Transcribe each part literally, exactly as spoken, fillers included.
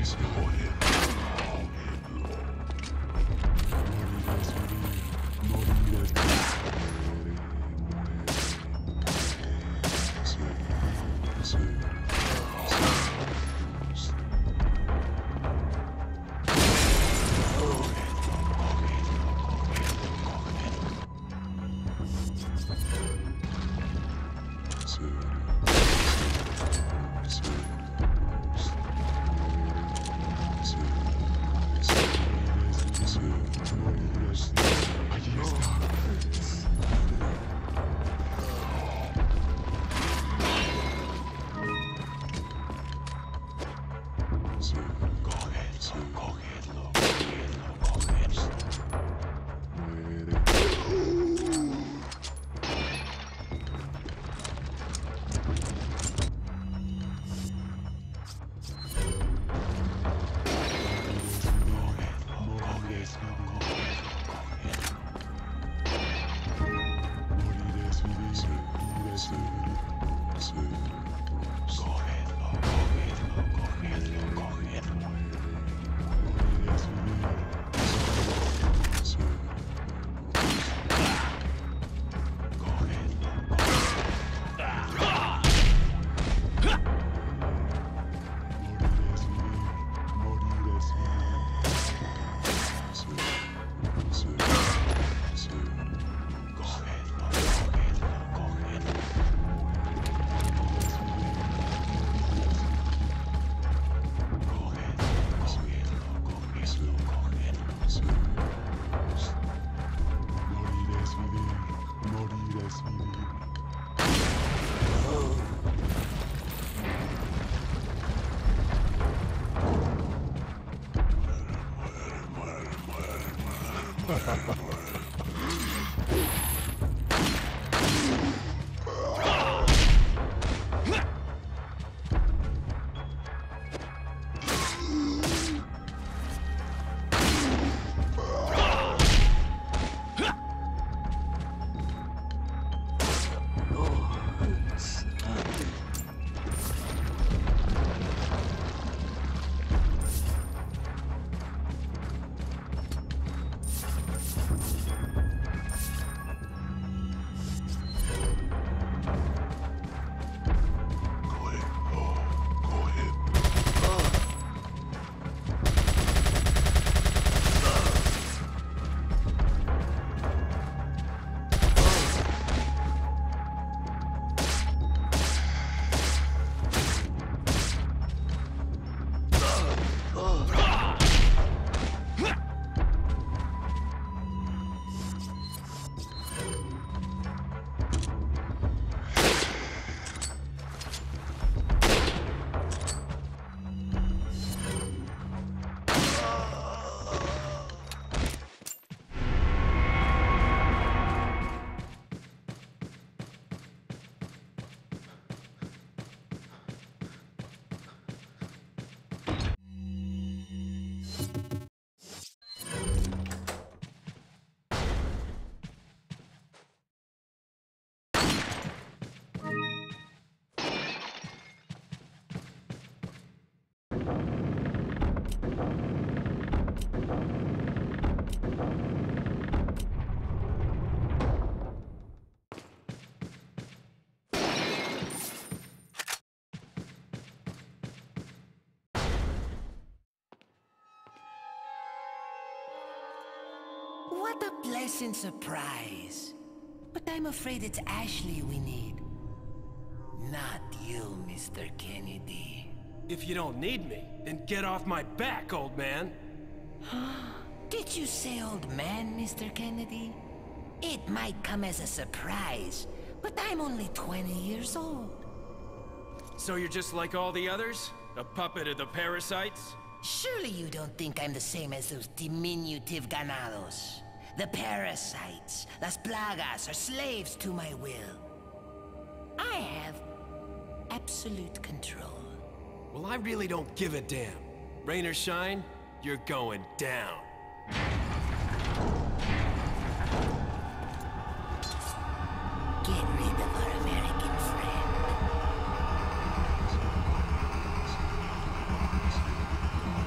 What a pleasant surprise. But I'm afraid it's Ashley we need. Not you, Mister Kennedy. If you don't need me, then get off my back, old man. Did you say old man, Mister Kennedy? It might come as a surprise, but I'm only twenty years old. So you're just like all the others? A puppet of the parasites? Surely you don't think I'm the same as those diminutive ganados. The parasites, las plagas, are slaves to my will. I have absolute control. Well, I really don't give a damn. Rain or shine, you're going down. Get rid of our American friend.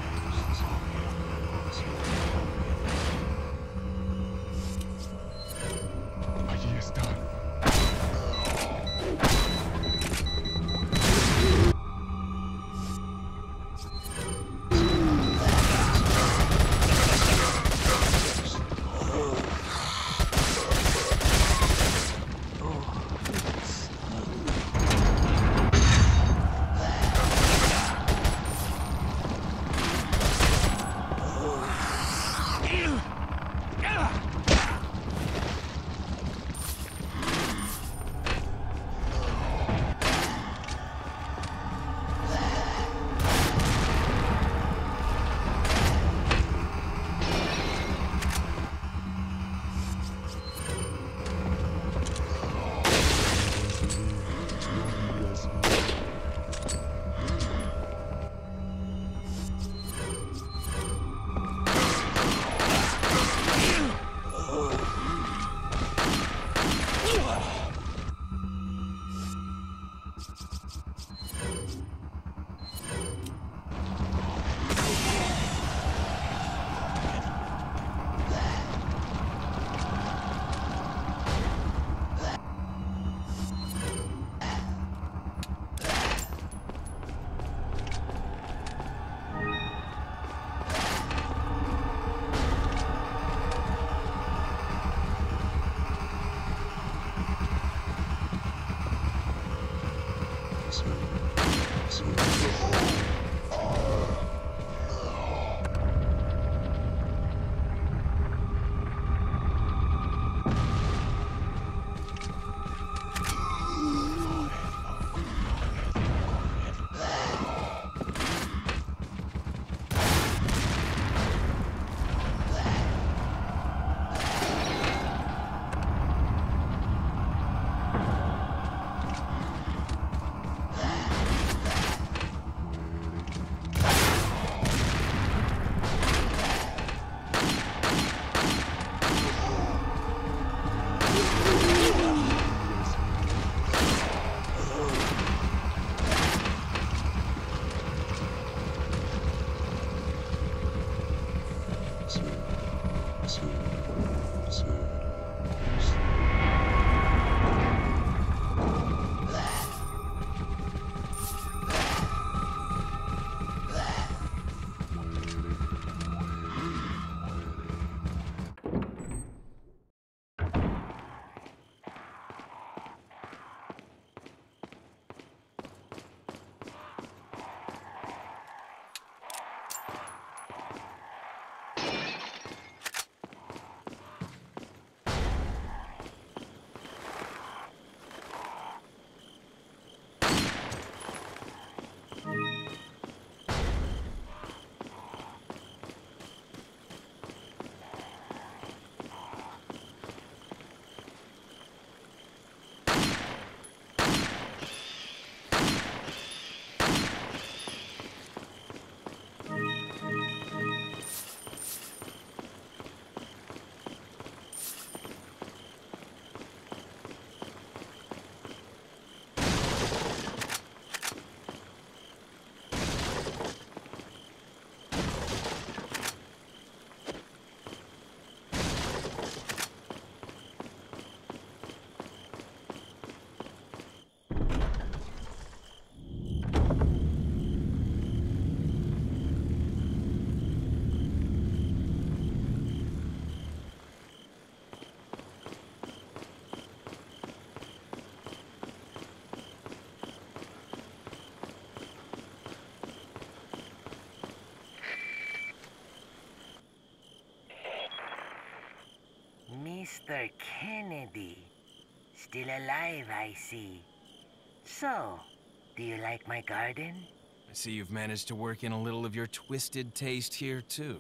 Arthur Kennedy. Still alive, I see. So, do you like my garden? I see you've managed to work in a little of your twisted taste here, too.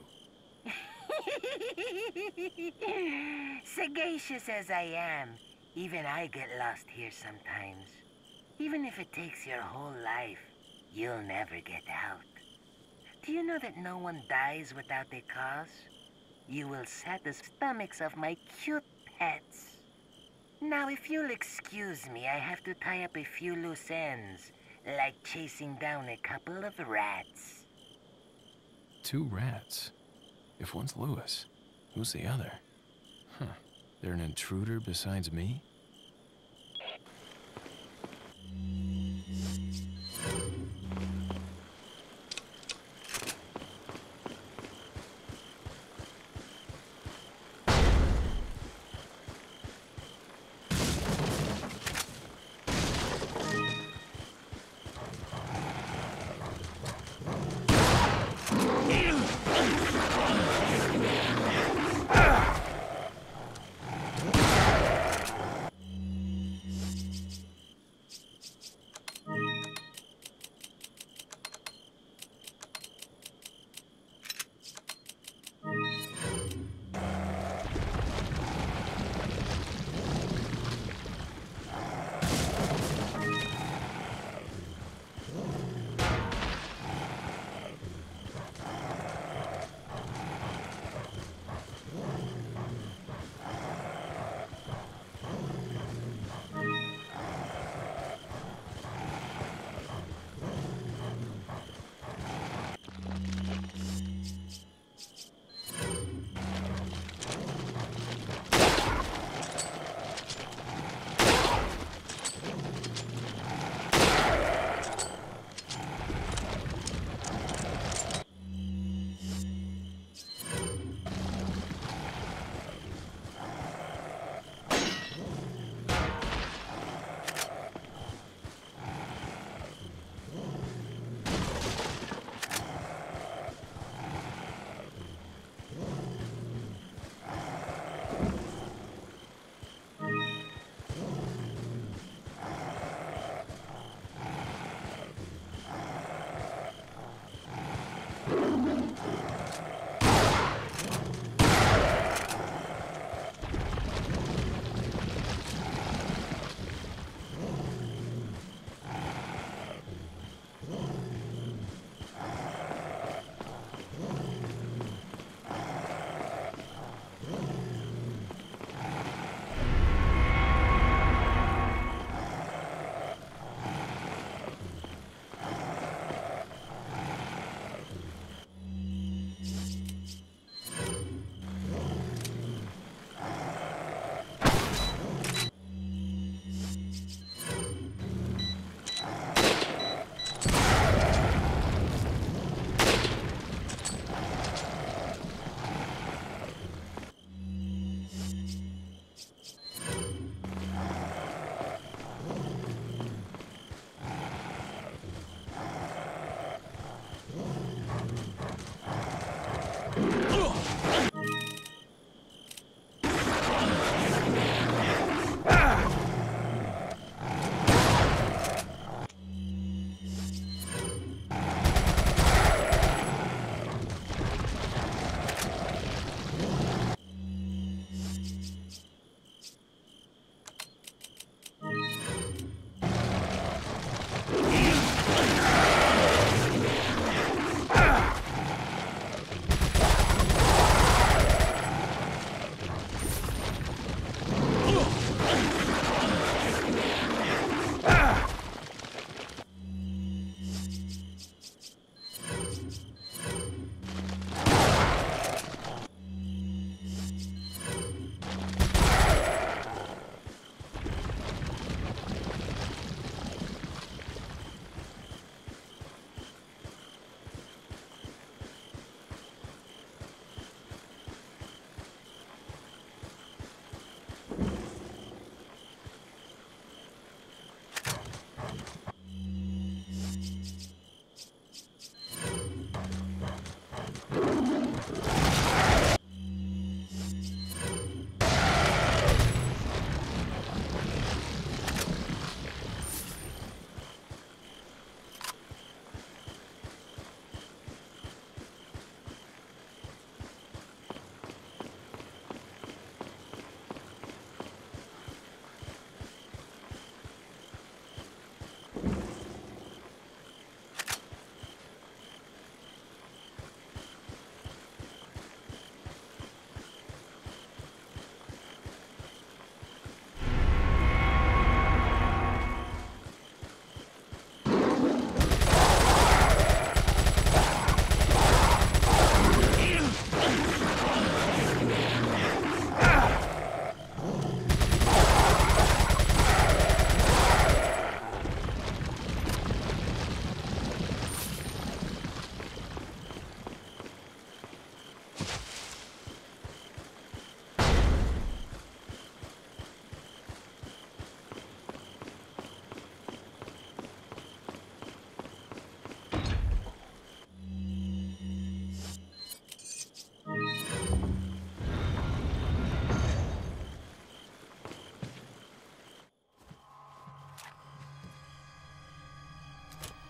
Sagacious as I am, even I get lost here sometimes. Even if it takes your whole life, you'll never get out. Do you know that no one dies without a cause? You will set the stomachs of my cute pets. Now, if you'll excuse me, I have to tie up a few loose ends, like chasing down a couple of rats. Two rats? If one's Lewis, who's the other? Huh. They're an intruder besides me?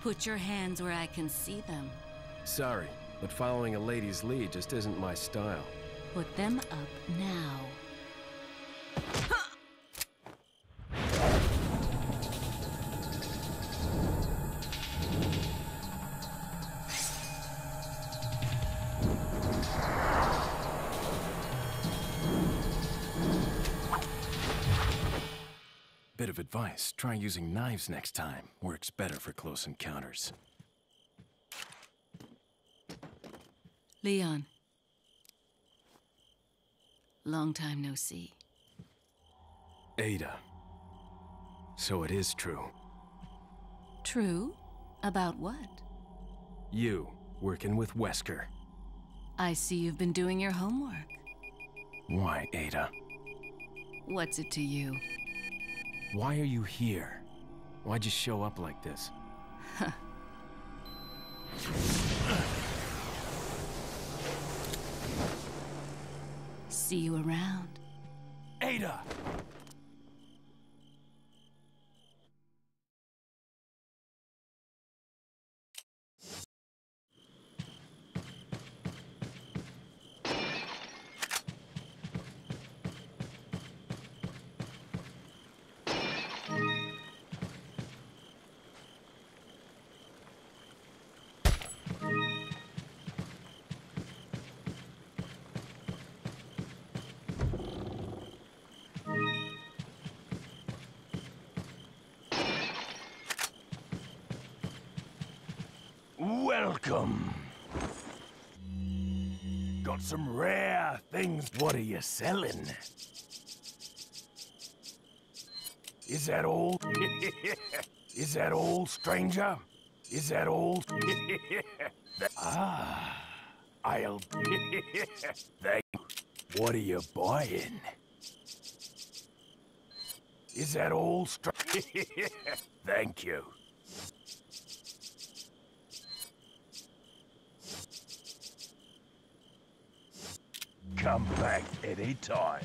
Put your hands where I can see them. Sorry, but following a lady's lead just isn't my style. Put them up now. Bit of advice, try using knives next time. Works better for close encounters. Leon. Long time no see. Ada. So it is true. True? About what? You, working with Wesker. I see you've been doing your homework. Why, Ada? What's it to you? Why are you here? Why'd you show up like this? See you around. Ada! Welcome. Got some rare things. What are you selling? Is that all? Is that all, stranger? Is that all? Ah, I'll... Thank you. What are you buying? Is that all, stranger? Thank you. Come back any time.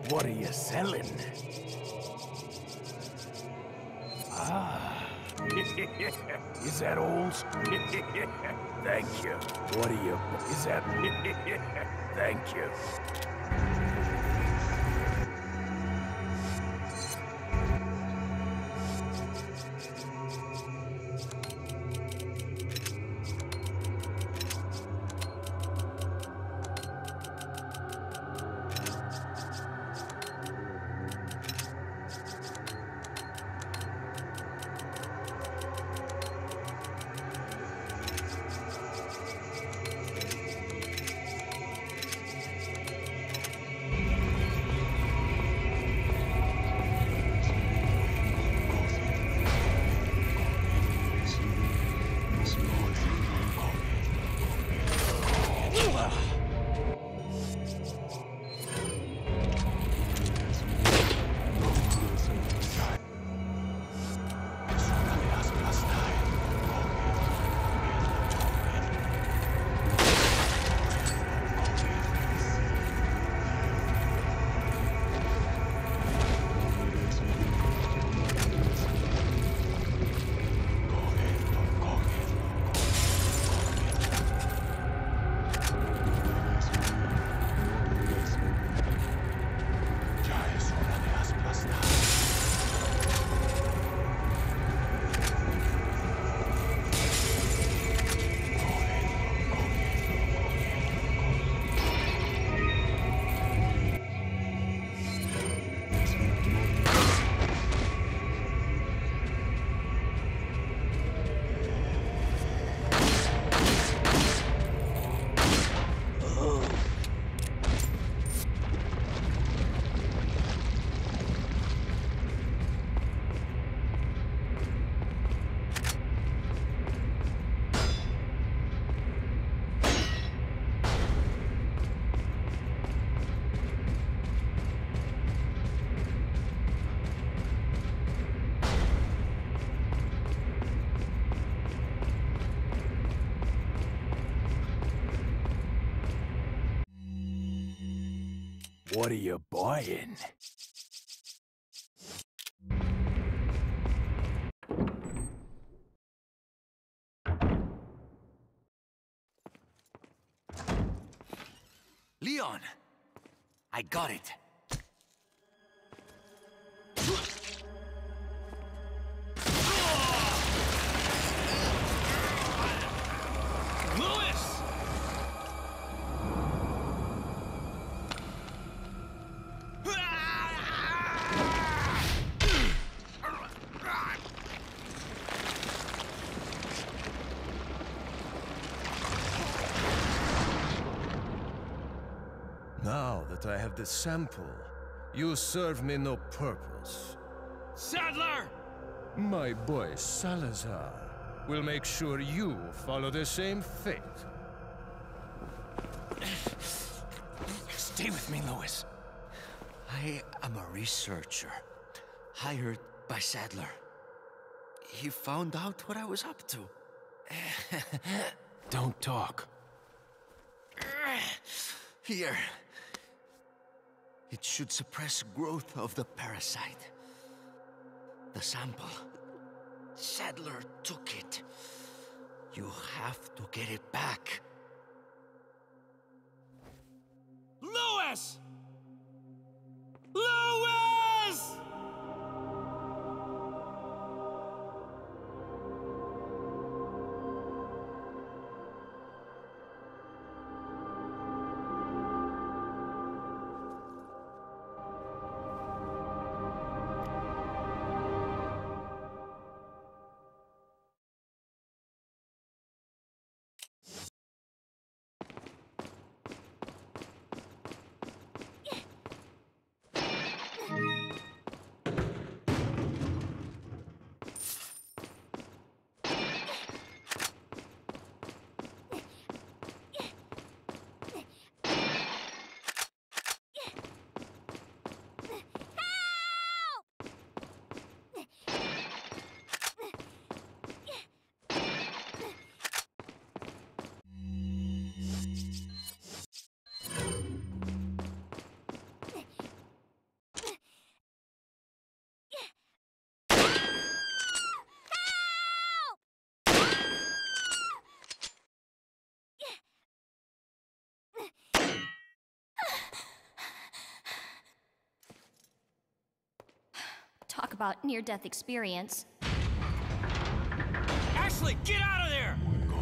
What are you selling? Ah. Is that all? Thank you. What are you... Is that... Thank you. What are you buying? Leon! I got it. Louis! Now that I have the sample, you serve me no purpose. Sadler! My boy Salazar will make sure you follow the same fate. Stay with me, Louis. I am a researcher, hired by Sadler. He found out what I was up to. Don't talk. Here. It should suppress growth of the parasite. The sample. Sadler took it. You have to get it back. Louis! Louis! Talk about near-death experience. Ashley, get out of there!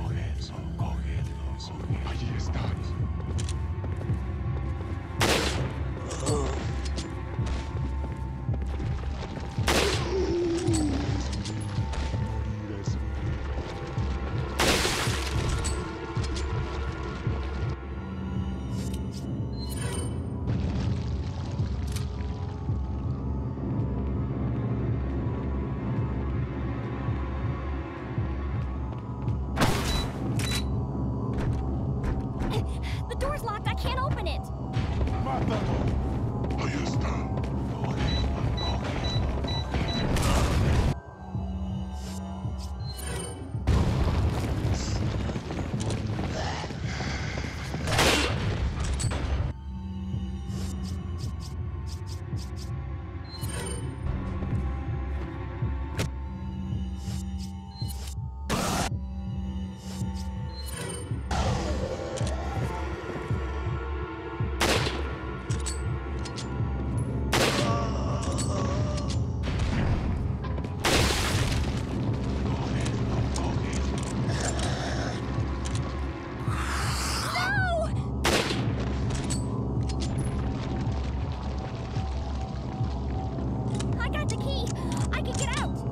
The door's locked. I can't open it. Ahí está. I got the key. I can get out.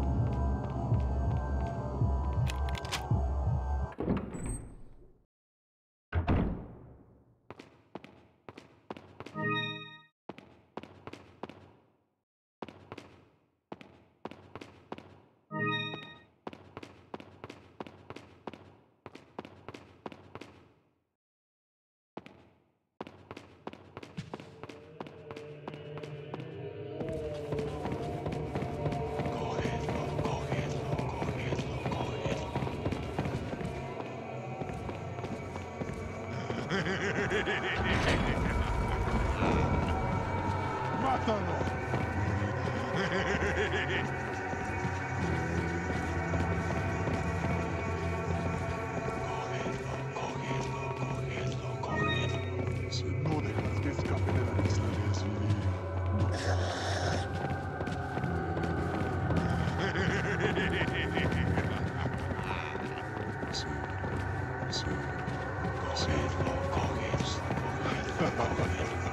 Mátalo. No dejas que escape de la isla de Suri. Sí, sí. Cogedlo, cogedlo, cogedlo.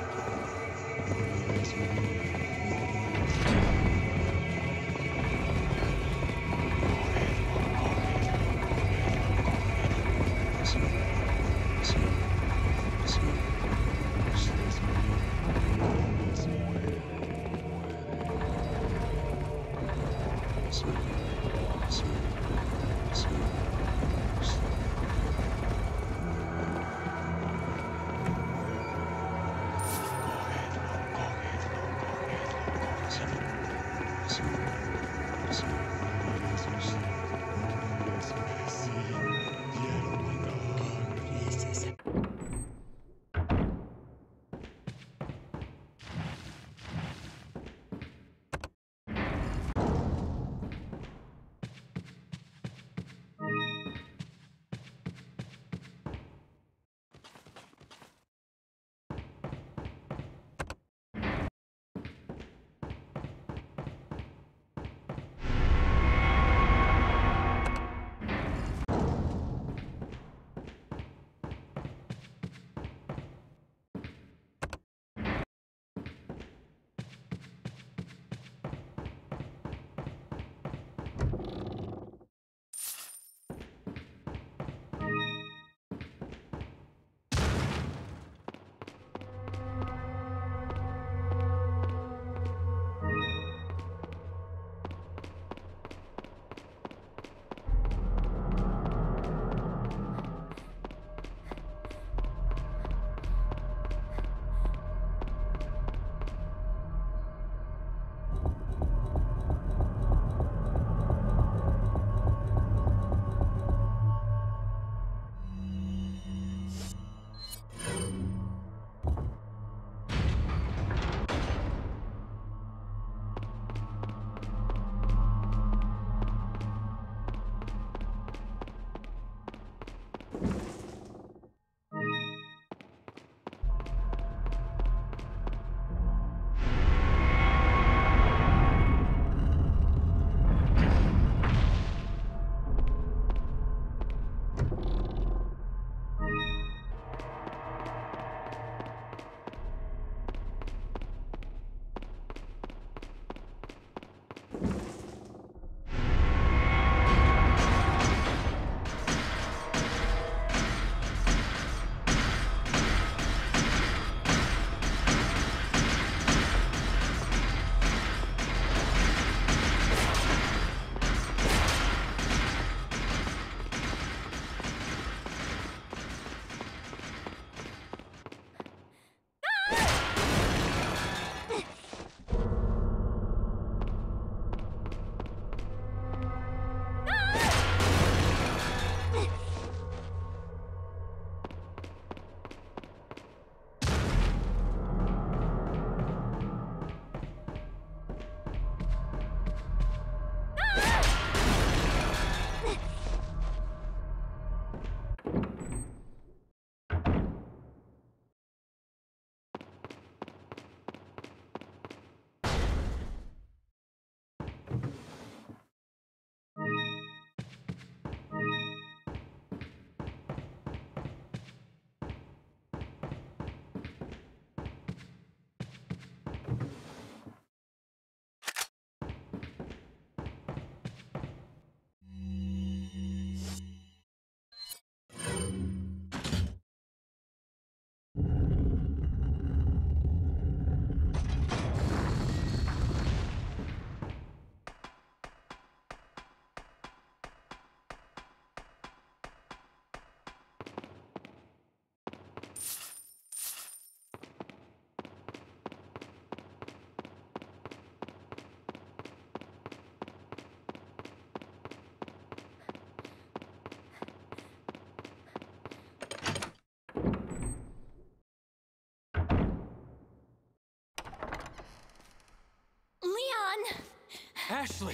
Ashley!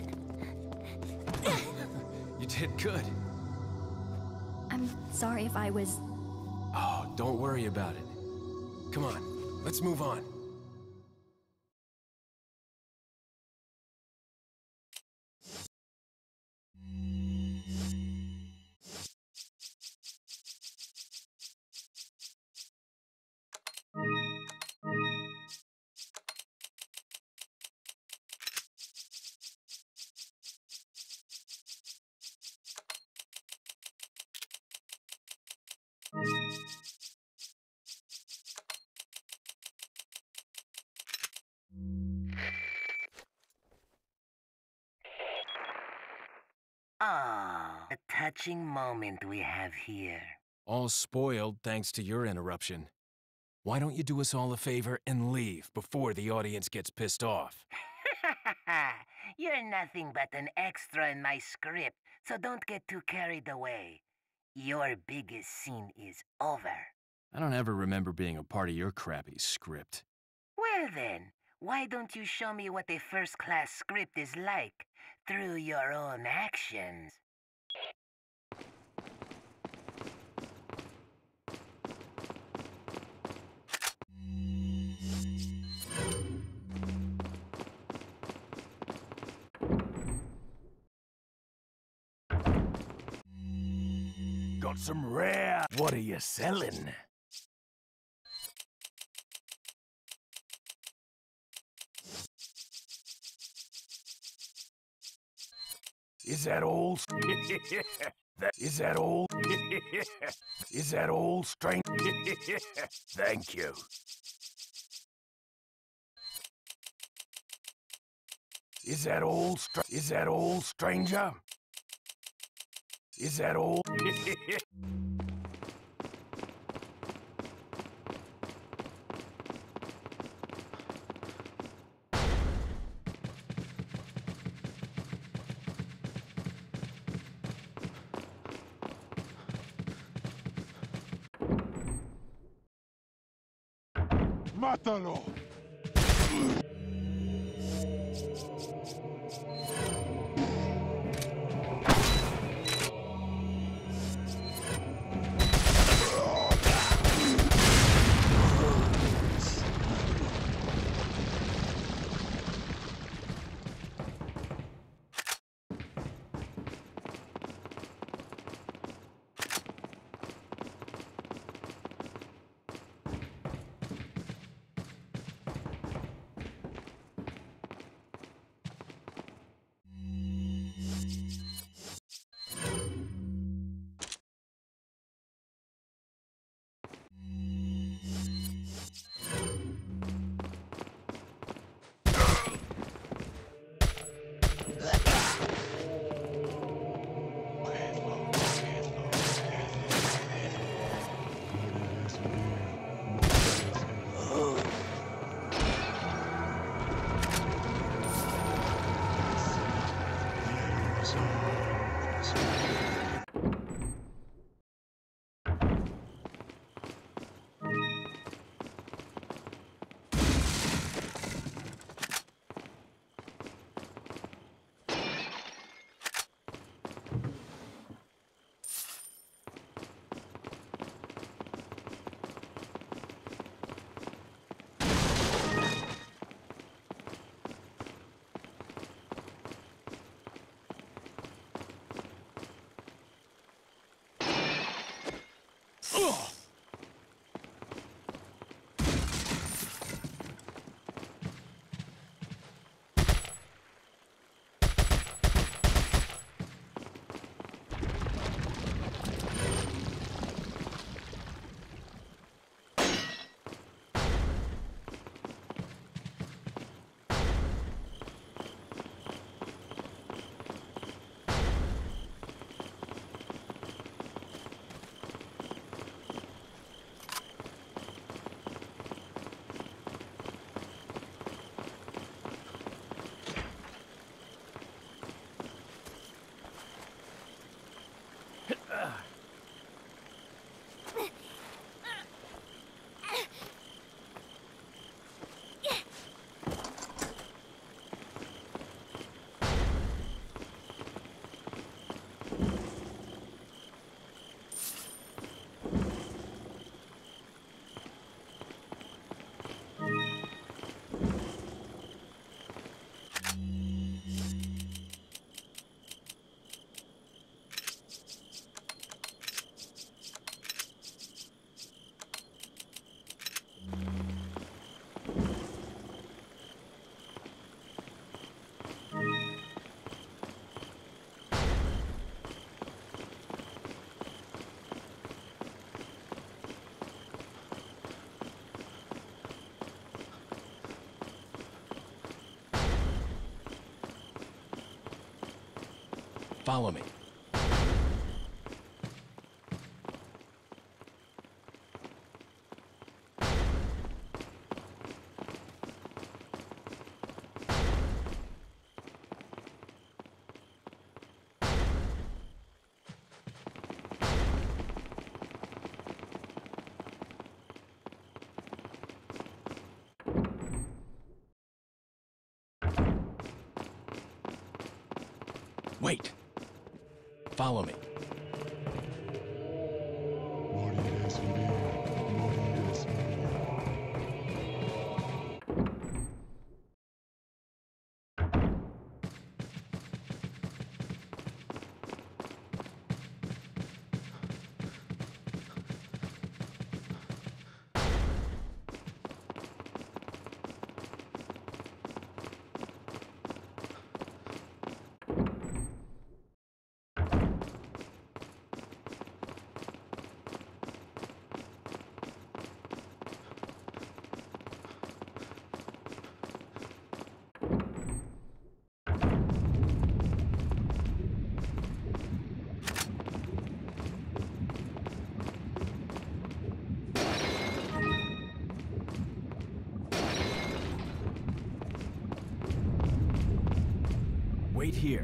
You did good. I'm sorry if I was... Oh, don't worry about it. Come on, let's move on. Ah, a touching moment we have here. All spoiled thanks to your interruption. Why don't you do us all a favor and leave before the audience gets pissed off? You're nothing but an extra in my script, so don't get too carried away. Your biggest scene is over. I don't ever remember being a part of your crappy script. Well then, why don't you show me what a first-class script is like through your own actions? Got some rare... What are you selling? Is that all? that, is that all? Is that all, strange? Thank you. Is that all, str- Is that all, stranger? Is that all? ¡Mátalo! Follow me. Wait. Follow me. Moriré sin mí, moriré sin mí. Wait here.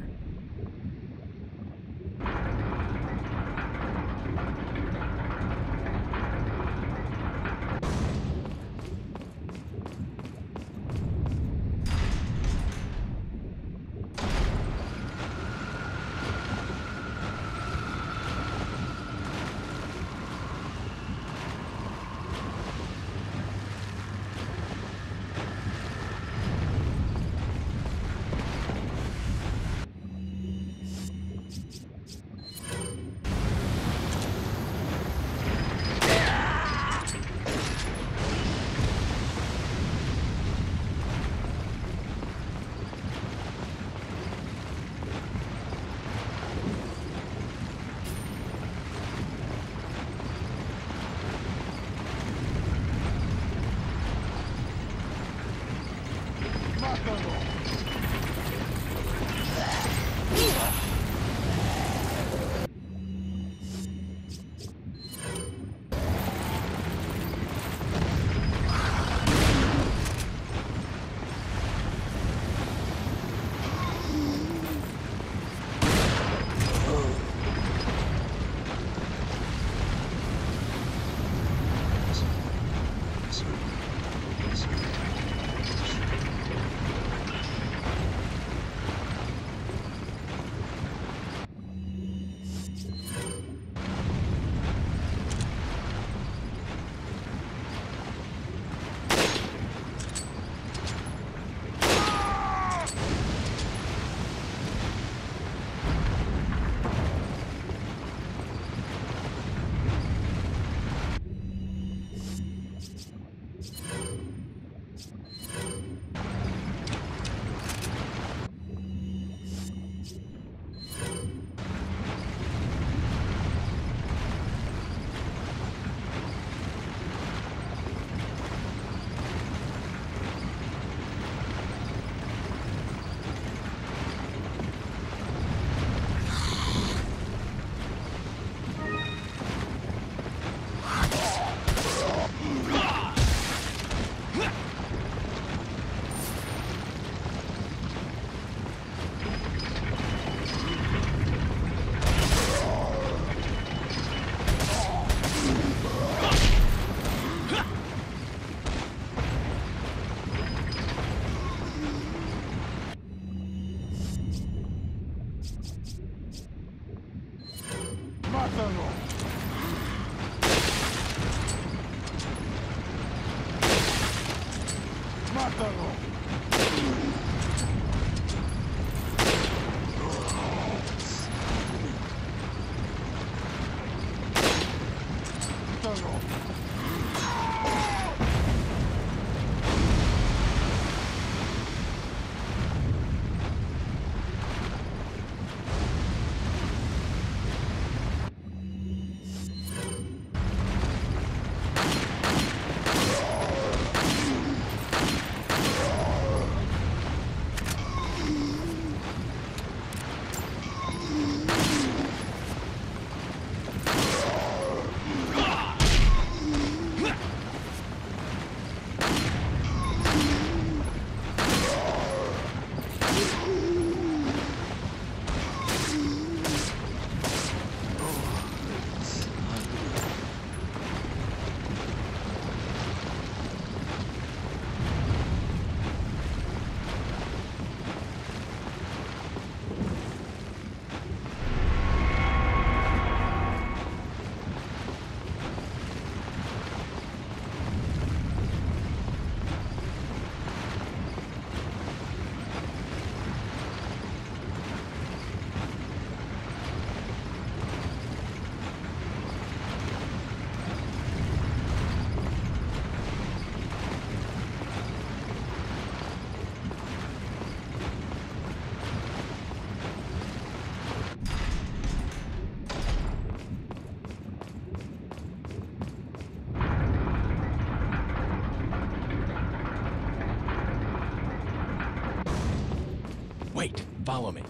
Wait, follow me.